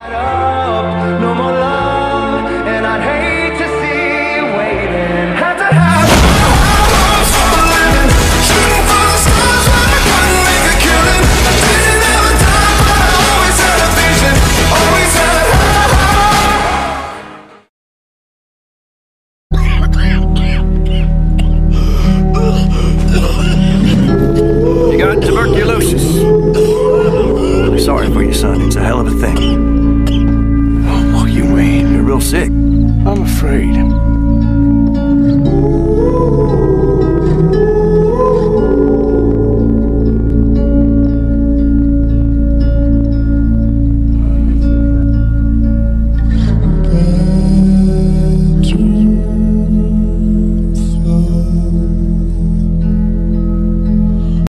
No more love, and I'd hate to see you waiting. Had to have shooting for the stars when I couldn't make a killing. I didn't have a time, but I always had a vision. Always had You got tuberculosis. I'm sorry for you, son. It's a hell of a thing. What you mean? You're real sick. I'm afraid.